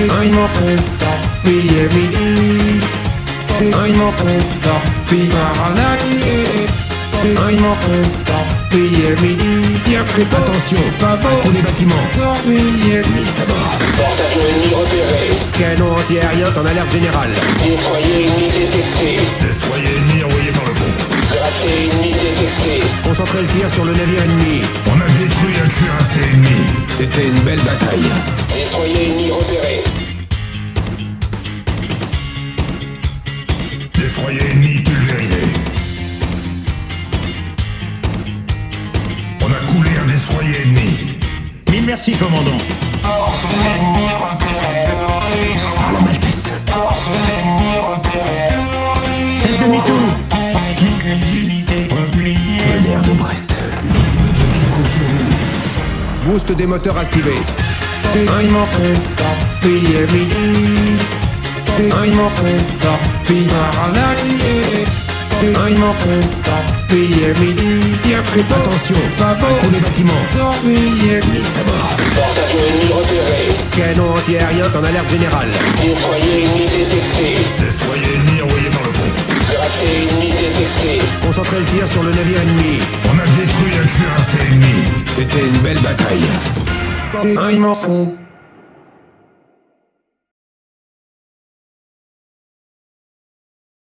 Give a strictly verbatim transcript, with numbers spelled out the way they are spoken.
Un ils m'en font torpiller midi. Un ils m'en font torpiller Maranaki. Un ils m'en font torpiller midi. Dire que attention, pas bon. Tous les bâtiments torpiller mise à bord. Porte-avions ennemis repérés. Canon antiaérien en alerte générale. Destroyer ennemi détecté. Destroyer ennemi envoyé par le fond. Cuirassé ennemi détecté. Concentrez le tir sur le navire ennemi. On a détruit un cuirassé ennemi. C'était une belle bataille. Destroyer ennemi repéré. Destroyer ennemi pulvérisé. On a coulé un destroyer ennemi. Mille merci, commandant. Force ennemis repérés. Ah, la malpiste. Force ennemis repérés. Faites demi-tour. Toutes les unités repliées. L'air de Brest. Boost des moteurs activés. Un ils m'en font torpiller midi. Un ils m'en font torpiller Maranaki. Un ils m'en font torpiller midi. Dire que attention, pas bon. Tous les bâtiments torpiller mise à bord. Porte-avions ennemis repérés. Canon antiaérien en alerte générale. Destroyer ennemi détecté. Destroyer ennemi envoyé par le fond. Cuirassé ennemi détecté. Concentrez le tir sur le navire ennemi. On a détruit un cuirassé ennemi. C'était une belle bataille. Un ils m'en font